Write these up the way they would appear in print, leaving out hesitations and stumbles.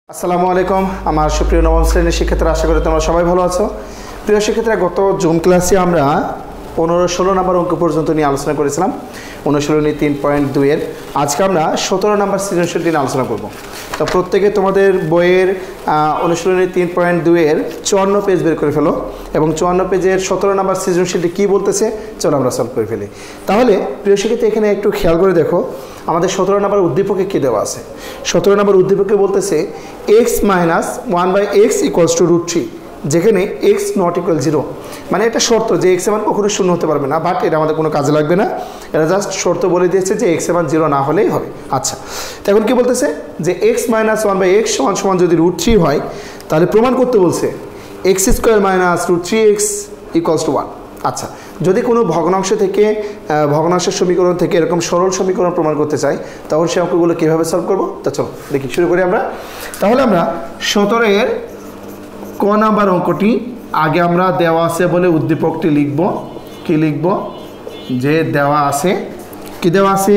আসসালামু আলাইকুম আমার সুপ্রিয় নবম শ্রেণীর শিক্ষার্থীরা, আশা করি তোমরা সবাই ভালো আছো। প্রিয় শিক্ষার্থীরা, গত জুন ক্লাসে আমরা 15-16 নম্বর অঙ্ক পর্যন্ত নিয়ে আলোচনা করেছিলাম, অনুশীলনী 3.2 এর। আজকে আমরা 17 নম্বর সৃজনশীলটি নিয়ে আলোচনা করব। তো প্রত্যেকে তোমাদের বইয়ের অনুশীলনী 3.2 এর 54 পেজ বের করে ফেলো এবং 54 পেজের 17 নম্বর সৃজনশীলটি কী বলতেছে চলো আমরা সলভ করে ফেলি। তাহলে প্রিয় শিক্ষার্থী, এখানে একটু খেয়াল করে দেখো, আমাদের 17 নম্বর উদ্দীপকে কী দেওয়া আছে। 17 নম্বর উদ্দীপকে বলতেছে x - 1/x = √3, যেখানে x ≠ 0, মানে এটা শর্ত যে x এর মান কখনো শূন্য হতে পারবে না, বাট এটা আমাদের কোনো কাজে লাগবে না, এটা জাস্ট শর্ত বলে দিয়েছে যে x এর মান 0 না হলেই হবে। আচ্ছা, তো এখন কী বলতেছে যে x - 1/x = যদি √3 হয়, তাহলে প্রমাণ করতে বলছে x² - √3x = 1। আচ্ছা, যদি কোনো ভগ্নাংশ থেকে ভগ্নাংশের সমীকরণ থেকে এরকম সরল সমীকরণ প্রমাণ করতে চাই, তখন সে অঙ্কগুলো কীভাবে সলভ করবো তা চলো দেখি, শুরু করি আমরা। তাহলে আমরা 17 এর ক নাম্বার অঙ্কটি আগে আমরা দেওয়া আছে বলে উদ্দীপকটি লিখব। কি লিখব? যে দেওয়া আছে, কি দেওয়া আছে?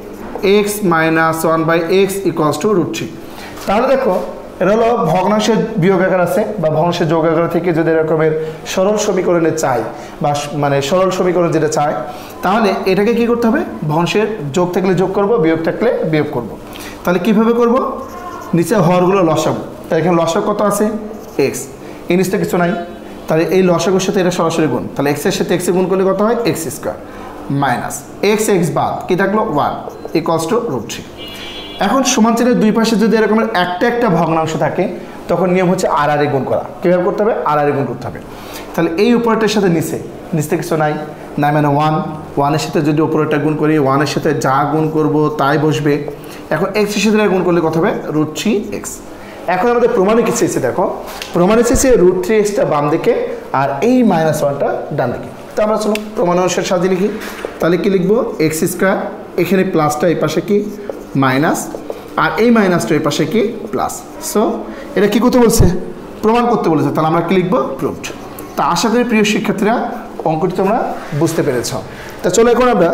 x - 1/x = √3। তাহলে দেখো, এটা হলো ভগ্নাংশের বিয়োগাকার আছে বা ভগ্নাংশের যোগাকার থেকে যদি এরকমের সরল সমীকরণে চাই বা মানে সরল সমীকরণ যেটা চায়, তাহলে এটাকে কি করতে হবে? ভগ্নাংশের যোগ থাকলে যোগ করব, বিয়োগ থাকলে বিয়োগ করব। তাহলে কিভাবে করব? নিচে হরগুলো লসাগু, তাই এখানে লসাগু কত আছে? x, এই নিচটা কিছু নাই, তাহলে এই লসাগুর সাথে এটা সরাসরি গুণ, তাহলে x এর সাথে x গুণ করলে কত হয়? x² মাইনাস x বাদ কি থাকলো? 1 = √3। এখন সমান চিহ্নের দুই পাশে যদি এরকমের একটা ভগ্নাংশ থাকে, তখন নিয়ম হচ্ছে আর গুণ করা। কীভাবে করতে হবে? আর গুণ করতে হবে। তাহলে এই উপরেটার সাথে নিচে কিছু নাই, মানে 1 এর সাথে যদি উপরেটা গুণ করি, 1 এর সাথে যা গুণ করব তাই বসবে। এখন x এর সাথে গুণ করলে কত হবে? √3x। এখন আমাদের প্রমাণে কি চেয়েছে? দেখো, প্রমাণে চেয়েছে √3xটা বাম দিকে আর এই -1টা ডান দিকে। তো আমরা চলো প্রমাণ অনুসারে সাজিয়ে লিখি। তাহলে কি লিখবো? x², এখানে প্লাসটা এই পাশে কি মাইনাস, আর এই মাইনাসটা এই পাশে কি প্লাস। সো এটা কি করতে বলছে? প্রমাণ করতে বলেছে। তাহলে আমরা কি লিখবো? প্রুভড। তা আশা করি প্রিয় শিক্ষার্থীরা অঙ্কটি তোমরা বুঝতে পেরেছ। তা চলো এখন আমরা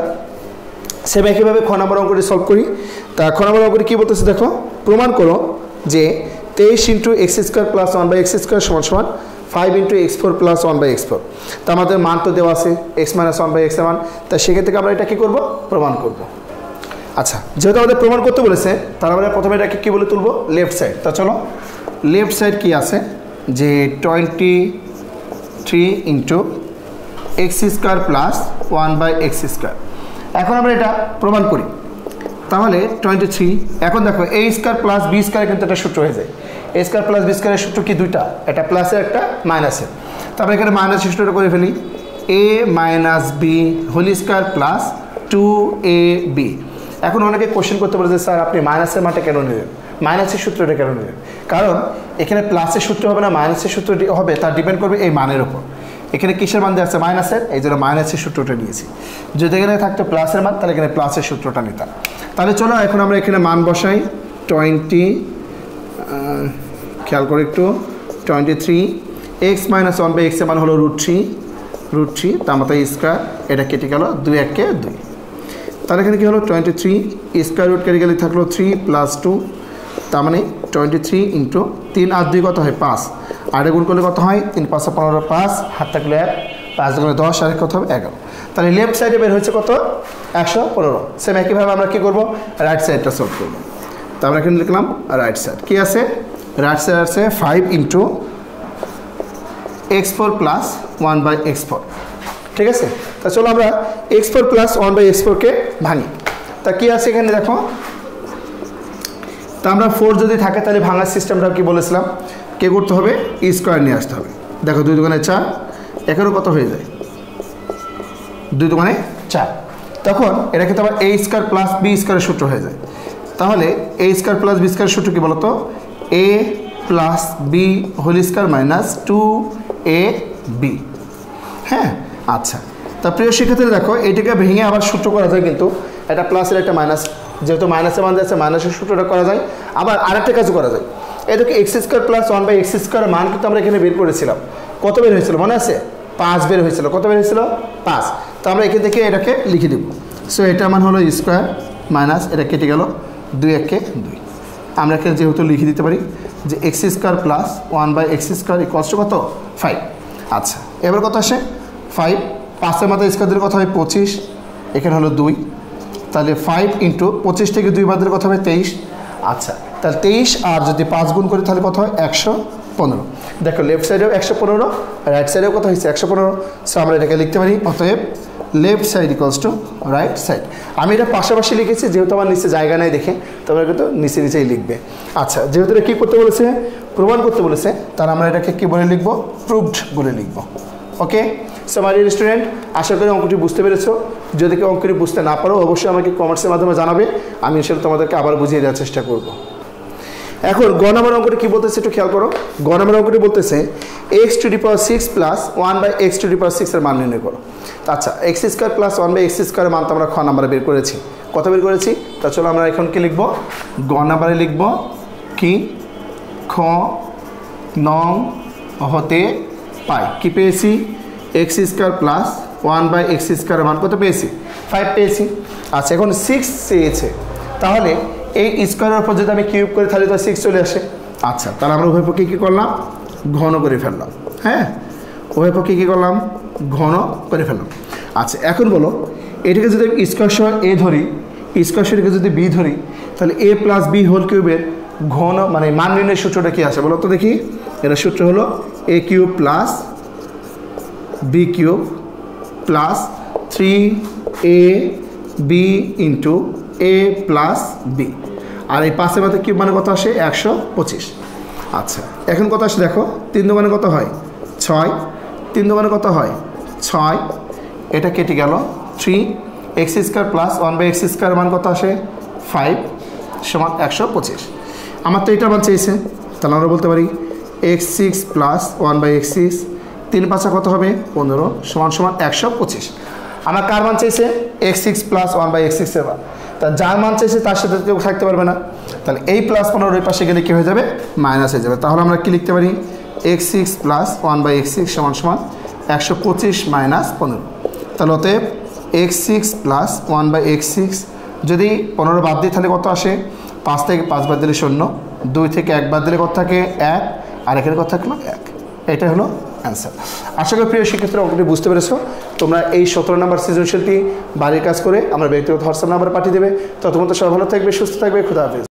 সেম একইভাবে খ নম্বর অঙ্কটি সলভ করি। তা খ নম্বর অঙ্কটি কী বলতেছে? দেখো, প্রমাণ করো যে 23 × x² + 1/x² = 5 × x4 + 1/x4। তা আমাদের মান তো দেওয়া আছে x - 1/x এর মান, তাই সেখান থেকে আমরা এটা কী করবো? প্রমাণ করব। আচ্ছা, যেহেতু আমাদের প্রমাণ করতে বলেছে, তাহলে আমরা প্রথমে এটাকে কী বলে তুলবো? Left side. তা চলো, লেফট সাইড কি আছে? যে 23 × x² + 1/x²। এখন আমরা এটা প্রমাণ করি। তাহলে 23, এখন দেখো a² + b² কিন্তু একটা সূত্র হয়ে যায়। a² + b² এর সূত্র কি? দুইটা, একটা প্লাসের একটা মাইনাসের। তারপরে এখানে মাইনাসের সূত্রটা করে ফেলি, a - b² + 2ab। এখন অনেকে কোশ্চেন করতে পারে যে স্যার আপনি মাইনাসের মানটা কেন নিলেন, মাইনাসের সূত্রটা কেন নিলেন? কারণ এখানে প্লাসের সূত্র হবে না, মাইনাসের সূত্রটি হবে, তার ডিপেন্ড করবে এই মানের উপর। এখানে কিসের মান দেওয়া আছে? মাইনাসের, এই জন্য মাইনাসের সূত্রটা নিয়েছি। যদি এখানে থাকতো প্লাসের মান, তাহলে এখানে প্লাসের সূত্রটা নিতাম। তাহলে চলো এখন আমরা এখানে মান বসাই। 20, খেয়াল করে একটু, 23 x - 1/x এর মান হলো √3, তার মতো স্কোয়ার, এটা কেটে গেল, 2 × 1 = 2। তাহলে এখানে কী হলো? 23 স্কোয়ার রুট কেটে গেলে থাকলো 3 + 2, তার মানে 23 × 3 আর 2 কত হয়? 5। আর গুণ করলে কত হয়? 3 × 5 = 15, 5 হাত থাকলে 1, 5 × 10 আর কত হবে? 11। তাহলে লেফট সাইডে বের হয়েছে কত? 115। সেম একইভাবে আমরা কী করবো? রাইট সাইডটা সলভ করবো। তো আমরা এখানে লিখলাম রাইট সাইড কি আছে? রাইট সাইড আছে 5 × x4 + 1/x4। ঠিক আছে, তা চলো আমরা x4 + 1/x4কে ভাঙি। তা কি আছে এখানে দেখো, তা আমরা 4 যদি থাকে তাহলে ভাঙার সিস্টেমটা কি বলেছিলাম? কে করতে হবে? স্কোয়ার নিয়ে আসতে হবে। দেখো 2 × 2 = 4, এখানেও কত হয়ে যায়? 2 × 2 = 4। তখন এটা কিন্তু আবার a² + b² এর সূত্র হয়ে যায়। তাহলে a² + b² সূত্র কি বলতো? a + b² - 2ab। হ্যাঁ, আচ্ছা। তা প্রিয় শিক্ষার্থীরা দেখো, এটাকে ভেঙে আবার সূত্র করা যায়, কিন্তু এটা প্লাসের একটা মাইনাস, যেহেতু মাইনাসের মান যাচ্ছে মাইনাসের সূত্রটা করা যায়। আবার আরেকটা কাজও করা যায়, এটাকে x² + 1/x² মান কিন্তু আমরা এখানে বের করেছিলাম। কত বের হয়েছিল মনে আছে? 5 বের হয়েছিল। কত বের হয়েছিল? 5। তো আমরা এখান থেকে এটাকে লিখে দেব। সো এটা মান হলো স্কোয়ার মাইনাস, এটা কেটে গেল, 2 × 1 = 2। আমরা এখানে যেহেতু লিখে দিতে পারি, যে x square plus 1/x square equals to কত 5। আচ্ছা এবার কত আসে 5, 5-এর মাথায় স্কোয়ার দিলে কত হবে 25, এখানে হলো 2, তাহলে 5 ইন্টু 25 থেকে 2 বাদ দিলে কত হবে 23। আচ্ছা তাহলে 23 আর যদি 5 গুণ করি তাহলে কত হয় 115। দেখো লেফট সাইডেও 115, রাইট সাইডেও কত হয়েছে 115। সো আমরা এটাকে লিখতে পারি অতএব left side equals to right side. আমি এটা পাশাপাশি লিখেছি যেহেতু আমার নিচে জায়গা নেই দেখে, তোমরা কিন্তু নিচে নিচেই লিখবে। আচ্ছা যেহেতু এটা কী করতে বলেছে প্রমাণ করতে বলেছে, তাহলে আমরা এটাকে কী বলে লিখব প্রুভড বলে লিখব। Okay so my dear student, আশা করি অঙ্কটি বুঝতে পেরেছো। যদি কেউ অঙ্কটি বুঝতে না পারো অবশ্যই আমাকে কমেন্টসের মাধ্যমে জানাবে, আমি সেটা তোমাদেরকে আবার বুঝিয়ে দেওয়ার চেষ্টা করব। এখন গ নম্বর অঙ্কটি কী বলতেছে একটু খেয়াল করো। গ নম্বর অঙ্কটি বলতেছে x⁻6 প্লাস 1/x⁻6 এর মান নির্ণয় করো। আচ্ছা এক্স স্কোয়ার প্লাস 1/x স্কোয়ারের মান তো আমরা খ নাম্বারে বের করেছি। কত বের করেছি? তা চলো আমরা এখন কি লিখব, গ নাম্বারে লিখব কি খ নং হতে পাই কি পেয়েছি এক্স স্কোয়ার প্লাস 1/x স্কোয়ারের মান কত পেয়েছি 5 পেয়েছি। আচ্ছা এখন 6 চেয়েছে, তাহলে এই স্কোয়ারের উপর যদি আমি কিউব করি তাহলে তো 6 চলে আসে। আচ্ছা তাহলে আমরা উভয় পক্ষে কী করলাম ঘন করে ফেললাম। হ্যাঁ উভয় পক্ষে কী করলাম ঘন করে ফেললাম। আচ্ছা এখন বলো এটাকে যদি আমি স্কোয়ার সহ এ ধরি, স্কোয়ার সহকে যদি বি ধরি, তাহলে এ প্লাস বি হোল কিউবের ঘন মানে মান নির্ণয়ের সূত্রটা কী আসে বলো তো দেখি। এটা সূত্র হলো a cube plus b cube plus 3ab into a plus b, আর এই 5-এর মধ্যে কিউব মানে কত আসে 125। আচ্ছা এখন কত আসে দেখো 3 দোকানে কত হয় 6, 3 দোকানে কত হয় 6, এটা কেটে গেল 3x square plus 1/x square মান কত আসে 5 সমান 125। আমার তো এটা মান চেয়েছে, তাহলে আমরা বলতে পারি x6 প্লাস 1/x6 3 5 কত হবে 15 সমান সমান 125। আমার কার মান চাইছে x6 প্লাস 1/x6 এর মান, তা যার মান চাইছে তার সাথে কেউ থাকতে পারবে না, তাহলে এই প্লাস 15 ওই পাশে গেলে কী হয়ে যাবে মাইনাস হয়ে যাবে। তাহলে আমরা কি লিখতে পারি x6 প্লাস 1/x6 সমান সমান 125 মাইনাস 15। তাহলে অতএব x6 প্লাস 1/x6 যদি 15 বাদ দিই তাহলে কত আসে 5 থেকে 5 বাদ দিলে 0, 2 থেকে 1 বাদ দিলে কত থাকে 1, আর এখানে কত থাকলো 1। এটা হলো অ্যান্সার। আশা করি প্রিয় শিক্ষার্থীরা অঙ্কটি বুঝতে পেরেছো। তোমরা এই 17 নম্বর সৃজনশীলটি বাড়ির কাজ করে আমরা ব্যক্তিগত হোয়াটসঅ্যাপ নাম্বার পাঠিয়ে দেবে। ততক্ষণ তো সবাই ভালো থাকবে, সুস্থ থাকবে, খুদা হাফেজ।